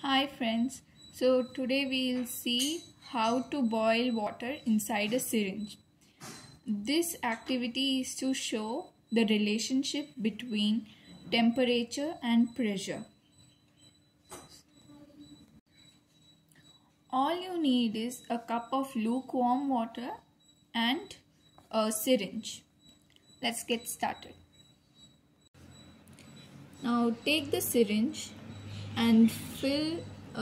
Hi friends, so today we'll see how to boil water inside a syringe. This activity is to show the relationship between temperature and pressure. All you need is a cup of lukewarm water and a syringe. Let's get started. Now take the syringe and fill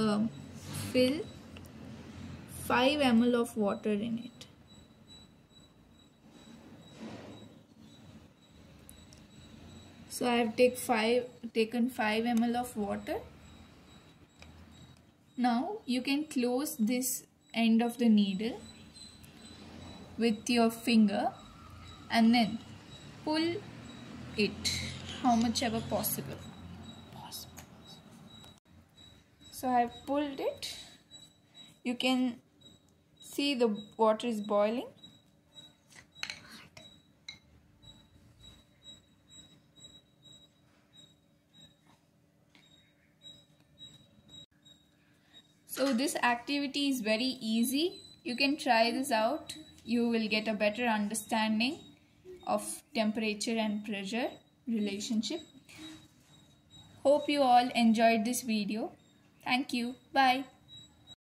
5 ml of water in it. So I have taken 5 ml of water. Now you can close this end of the needle with your finger and then pull it how much ever possible. So I have pulled it. You can see the water is boiling. So this activity is very easy. You can try this out. You will get a better understanding of temperature and pressure relationship. Hope you all enjoyed this video. Thank you. Bye.